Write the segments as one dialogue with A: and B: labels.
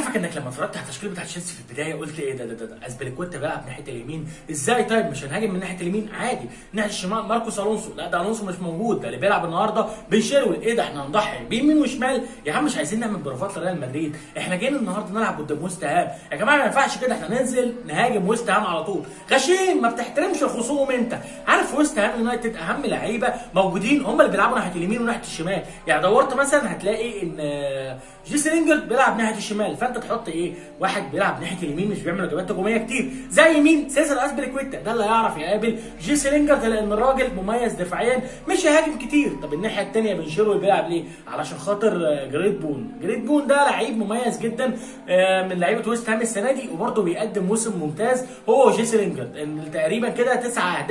A: عارفك انك لما اتفرجت على التشكيله بتاع تشيلسي في البدايه قلت ايه ده اسبليكويتا بيلعب ناحيه اليمين ازاي؟ طيب مش هنهاجم من ناحيه اليمين عادي، ناحيه الشمال ماركوس الونسو، لا ده الونسو مش موجود، ده اللي بيلعب النهارده بن شيرول. ايه ده احنا هنضحي بيمين وشمال يا عم؟ مش عايزين نعمل بروفات لريال مدريد، احنا جايين النهارده نلعب قدام ويست هام يا جماعه، ما ينفعش كده، احنا ننزل نهاجم ويست هام على طول. غشيم، ما بتحترمش الخصوم انت. عارف ويست هام يونايتد اهم لعيبه موجودين هم اللي بيلعبوا ناحيه اليمين وناحيه الشمال، يعني دورت مثلا هتلاقي ان جيسي لينجارد بيلعب ناحيه الشمال، فانت تحط ايه؟ واحد بيلعب ناحيه اليمين مش بيعمل واجبات هجوميه كتير زي مين؟ سيزر اسبليكويتا، ده اللي هيعرف يقابل جيسي لينجارد لان الراجل مميز دفاعيا مش هيهاجم كتير. طب الناحيه الثانيه بن شيرول بيلعب ليه؟ علشان خاطر جريت بون. جريت بون ده لعيب مميز جدا من لعيبه ويست هام السنه دي، وبرده بيقدم موسم ممتاز هو وجيسي لينجارد، تقريبا كده 9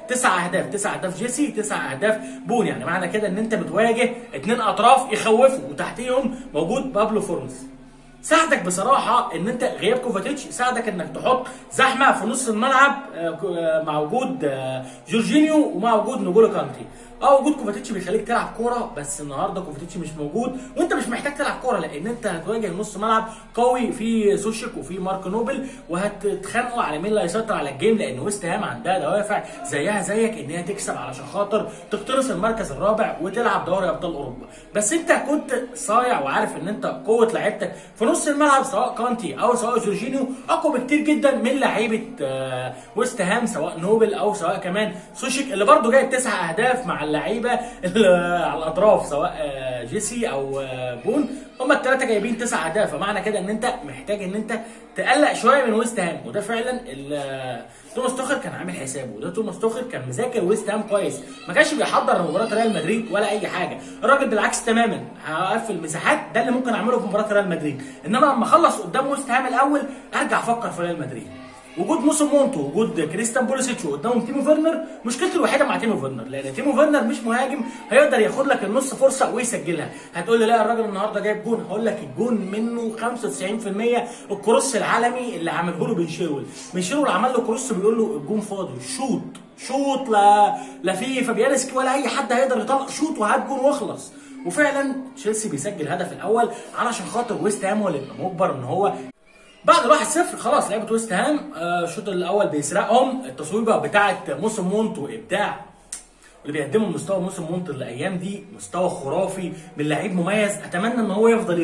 A: اهداف جيسي، 9 اهداف بون، يعني معنى كده ان انت بتواجه 2 اطراف يخوفوا وتحتيهم موجود بابلو فورنس. ساعدك بصراحه ان انت غياب كوفاتيتش، ساعدك انك تحط زحمه في نص الملعب مع وجود جورجينيو ومع وجود نجولو كانتي. وجود كوفاتيتش بيخليك تلعب كوره، بس النهارده كوفاتيتش مش موجود وانت مش محتاج تلعب كوره لان انت هتواجه نص ملعب قوي في سوشيك وفي مارك نوبل، وهتتخانقوا على مين اللي هيسيطر على الجيم، لان ويست هام عندها دوافع زيها زيك ان هي تكسب علشان خاطر تقتنص المركز الرابع وتلعب دوري ابطال اوروبا. بس انت كنت صايع وعارف ان انت قوه لعيبتك في نص الملعب سواء كانتي او سواء جورجينيو اقوى بكتير جدا من لعيبه ويست هام، سواء نوبل او سواء كمان سوشيك اللي برده جايب 9 اهداف مع اللعيبه على الاطراف سواء جيسي او بون، هم الثلاثه جايبين 9 اهداف، فمعنى كده ان انت محتاج ان انت تقلق شويه من ويست هام. وده فعلا توماس توخل كان عامل حسابه، وده توماس توخل كان مذاكر ويست هام كويس، ما كانش بيحضر مباراه ريال مدريد ولا اي حاجه. الراجل بالعكس تماما، هقفل مساحات، ده اللي ممكن اعمله في مباراه ريال مدريد، انما لما اخلص قدام ويست هام الاول ارجع افكر في ريال مدريد. وجود موسم مونتو، وجود كريستيان بوليسيتش وقدامهم تيمو فيرنر، مشكلته الوحيده مع تيمو فيرنر لان تيمو فيرنر مش مهاجم هيقدر ياخد لك النص فرصه ويسجلها. هتقول لي لا الراجل النهارده جايب جون، هقول لك الجون منه 95% الكروس العالمي اللي عمله له بن شيرول. بن شيرول عمل له كروس بيقول له الجون فاضي، شوط لا في فابيانسكي ولا اي حد هيقدر يطلع، شوط وهات جون واخلص. وفعلا تشيلسي بيسجل الهدف الاول علشان خاطر ويست هام هو اللي يبقى مجبر ان هو بعد 1-0 خلاص لعيبه ويست هام الشوط الاول بيسرقهم. التصويبه بتاعه موسم مونتو ابداع، واللي بيقدمه مستوى موسم مونتو الايام دي مستوى خرافي من لعيب مميز. اتمنى ان هو يفضل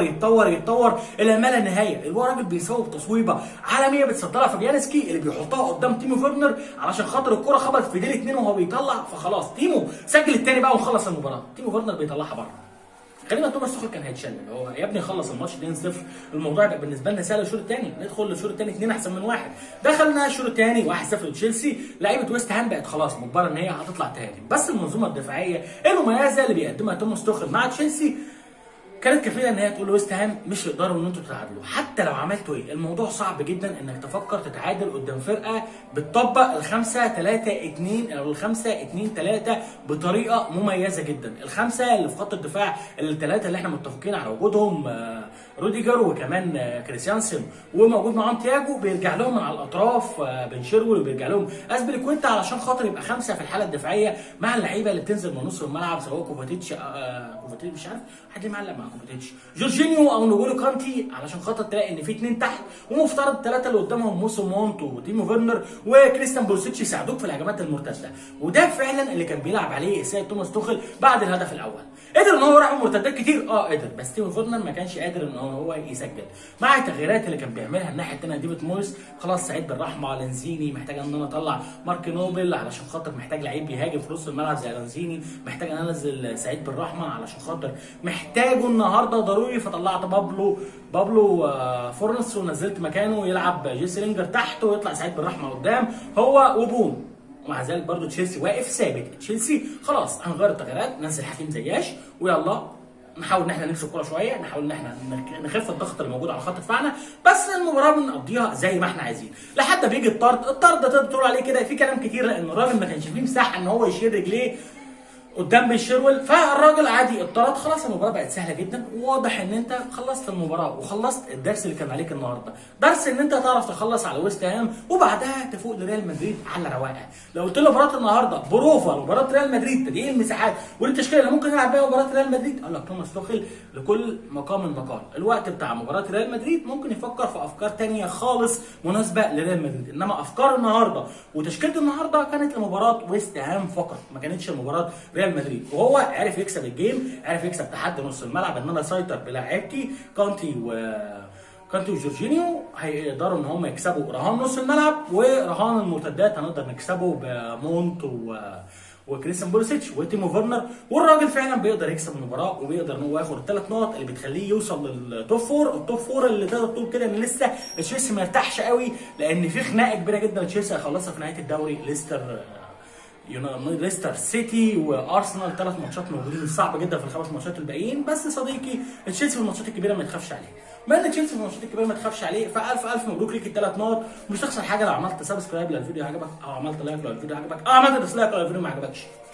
A: يتطور الى ما لا نهايه. هو راجل بيصوب تصويبه عالميه بتصدرها فابيانسكي اللي بيحطها قدام تيمو فيرنر علشان خاطر الكره خبطت في ديل 2 وهو بيطلع، فخلاص تيمو سجل الثاني بقى وخلص المباراه. تيمو فيرنر بيطلعها بره. غالبا توماس توخل كان هيتشنج، هو يا ابني خلص الماتش 2-0، الموضوع يبقى بالنسبه لنا سهل. الشوط الثاني ندخل للشوط الثاني 2 احسن من 1. دخلنا الشوط الثاني 1-0 لتشيلسي، لعيبه ويست هام بقت خلاص مجبره ان هي هتطلع تهاجم، بس المنظومه الدفاعيه المميزه اللي بيقدمها توماس توخل مع تشيلسي كانت كفيله ان هي تقول لويست هام مش هيقدروا ان انتوا تتعادلوا. حتى لو عملتوا ايه الموضوع صعب جدا انك تفكر تتعادل قدام فرقه بتطبق ال5-3-2 او ال5-2-3 بطريقه مميزه جدا. الخمسه اللي في خط الدفاع الثلاثه اللي احنا متفقين على وجودهم روديجر وكمان كريستيانسن وموجود معاهم تياجو، بيرجع لهم من على الاطراف بن شيرول وبيرجع لهم اسبليكويتا علشان خاطر يبقى 5 في الحاله الدفاعيه مع اللعيبه اللي بتنزل من نص الملعب سواء كوفاتيتش مش عارف حد ليه معلق مع كوفاتيتش، جورجينيو او نجولو كانتي، علشان خاطر تلاقي ان في 2 تحت ومفترض 3 اللي قدامهم موسم مونتو وتيمو فيرنر وكريستيان بوليسيتش يساعدوك في الهجمات المرتده. وده فعلا اللي كان بيلعب عليه السيد توماس توخل بعد الهدف الاول. قدر ان هو يلعب مرتدات كتير قدر، بس تيمو فيرنر ما كانش قادر ان هو يسجل. مع التغييرات اللي كان بيعملها الناحيه الثانيه ديفيد مويس، خلاص سعيد بالرحمه لانزيني، محتاج ان انا اطلع مارك نوبل علشان خاطر محتاج لعيب بيهاجم في نص الملعب زي لانزيني، محتاج ان انا انزل سعيد بالرحمه علشان خاطر محتاجه النهارده ضروري، فطلعت بابلو فورنس ونزلت مكانه يلعب جيسي لينجر تحت ويطلع سعيد بالرحمه قدام هو وبون. ومع ذلك برضه تشيلسي واقف ثابت. تشيلسي خلاص هنغير التغييرات، ننزل حكيم زياش ويلا نحاول ان احنا نمسك الكوره شويه، نحاول ان احنا نخف الضغط اللي موجود على خط دفاعنا، بس المباراه بنقضيها زي ما احنا عايزين لحد ما بيجي الطرد ده تقدر تقول عليه كده في كلام كتير لان الراجل ما كانش فيه مساحه ان هو يشيل رجليه قدام بن شيرويل. فالراجل عادي اضطرد، خلاص المباراه بقت سهله جدا، وواضح ان انت خلصت المباراه وخلصت الدرس اللي كان عليك النهارده، درس ان انت تعرف تخلص على ويست هام وبعدها تفوق لريال مدريد على رواقه. لو قلت له مباراه النهارده بروفا مباراه ريال مدريد تضييق المساحات والتشكيله اللي ممكن يلعب بيها مباراه ريال مدريد، قال لك توماس توخيل لكل مقام مقال. الوقت بتاع مباراه ريال مدريد ممكن يفكر في افكار ثانيه خالص مناسبه لريال مدريد، انما افكار النهارده وتشكيله النهارده كانت لمباراه ويست هام فقط، ما كانتش لمباراه ريال مدريد. وهو عرف يكسب الجيم، عرف يكسب تحدي نص الملعب، ان انا اسيطر بلاعيبتي كانتي وجورجينيو هيقدروا ان هم يكسبوا رهان نص الملعب، ورهان المرتدات هنقدر نكسبه بمونت وكريستيان بوليسيتش وتيمو فيرنر. والراجل فعلا بيقدر يكسب المباراه، وبيقدر ان هو ياخد الثلاث نقط اللي بتخليه يوصل للتوب فور. التوب فور اللي تقدر تقول كده ان لسه تشيلسي ما ارتاحش قوي، لان في خناقه كبيره جدا تشيلسي هيخلصها في نهايه الدوري. ليستر سيتي وارسنال 3 ماتشات موجودين، صعب جدا في ال5 ماتشات الباقيين. بس صديقي تشيلسي في الماتشات الكبيره ما تخافش عليه، بما ان تشيلسي في الماتشات الكبيره ما تخافش عليه، فالف مبروك ليك ال3 نقط. مش هتخسر حاجه لو عملت سبسكرايب للفيديو عجبك، او عملت لايك لو الفيديو عجبك، او عملت ديسلايك لو الفيديو ما عجبكش.